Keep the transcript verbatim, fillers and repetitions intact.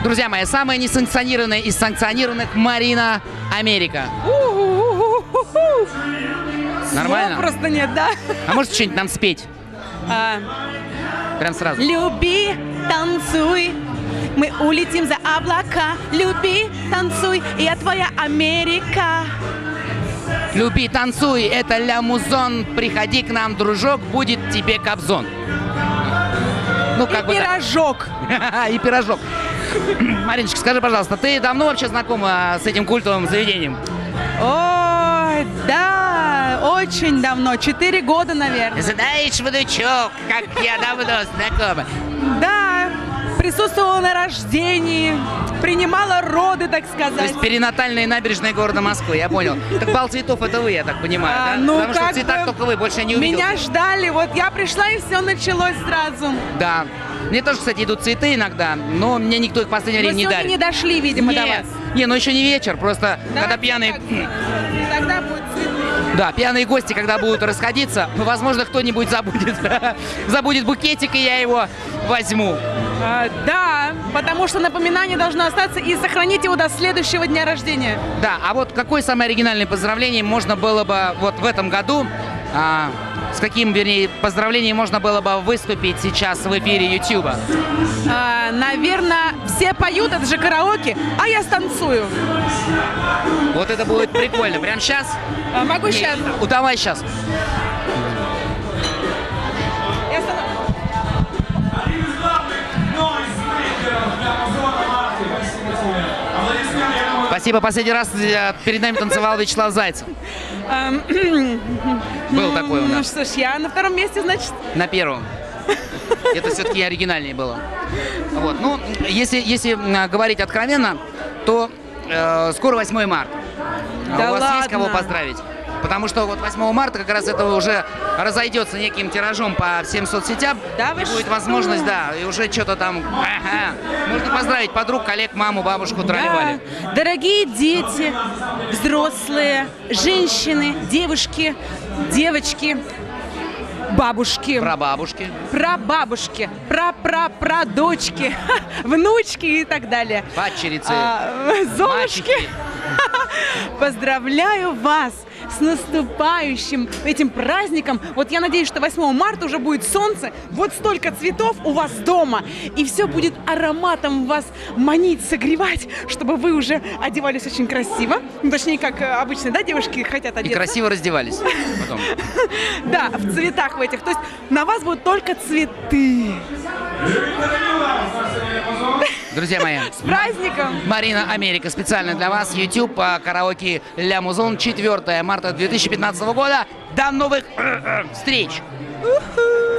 Друзья мои, самая несанкционированная из санкционированных Марина Америка. Нормально? Слов просто нет, да? А может что-нибудь нам спеть? А, Прям сразу. люби, танцуй, мы улетим за облака. Люби, танцуй, я твоя Америка. Люби, танцуй, это ля музон. Приходи к нам, дружок, будет тебе кобзон. Ну, как И бы пирожок. так. И пирожок. Мариночка, скажи, пожалуйста, ты давно вообще знакома с этим культовым заведением? Ой, да, очень давно, четыре года, наверное. Знаешь, внучок, как я давно знакома. Да, присутствовала на рождении, принимала роды, так То сказать. есть перинатальные набережные города Москвы, я понял. Так бал цветов это вы, я так понимаю, А, да? ну, Потому что как в цветах бы только вы, больше я не увидел. Меня ждали, вот я пришла, и все началось сразу. Да. Мне тоже, кстати, идут цветы иногда, но мне никто их в последнее Но время не сегодня дарит. не дошли, видимо, до Нет, вас. не, ну еще не вечер, просто Да, когда пьяные... так, Тогда будет цветы. Да, пьяные гости, когда будут расходиться, возможно, кто-нибудь забудет, забудет букетик, и я его возьму. А, да, потому что напоминание должно остаться и сохранить его до следующего дня рождения. Да, а вот какое самое оригинальное поздравление можно было бы вот в этом году, а, с каким, вернее, поздравлением можно было бы выступить сейчас в эфире Ютуба? А, наверное, все поют, это же караоке, а я станцую. Вот это будет прикольно. Прямо сейчас? А, могу сейчас. Ну, давай сейчас. Я стану- Спасибо. Последний раз э, перед нами танцевал Вячеслав Зайцев. Ам, Был такой у Ну нас. что ж, я на втором месте, значит. На первом. Это все-таки оригинальнее было. Вот. Ну, если, если м, говорить откровенно, то э, скоро восьмое марта. А Да у вас есть ладно? кого поздравить? Потому что вот восьмого марта как раз это уже разойдется неким тиражом по всем соцсетям. Да и вы будет что? возможность, да, и уже что-то там... Ага. Можно поздравить подруг, коллег, маму, бабушку, тролливали. Да. Дорогие дети, взрослые, женщины, девушки, девочки, бабушки, Прабабушки. прабабушки, пра-пра-прадочки, внучки и так далее. Падчерицы. А, золушки. Мачехи. Поздравляю вас с наступающим этим праздником. Вот я надеюсь, что восьмого марта уже будет солнце, вот столько цветов у вас дома, и все будет ароматом вас манить, согревать, чтобы вы уже одевались очень красиво. Ну, точнее, как э, обычно, да, девушки хотят И одеться. красиво раздевались потом. Да, в цветах в этих. То есть на вас будут только цветы. Друзья мои, С праздником! Марина Америка специально для вас. YouTube по караоке Ля Музон. четвёртое марта две тысячи пятнадцатого года. До новых встреч! Уху!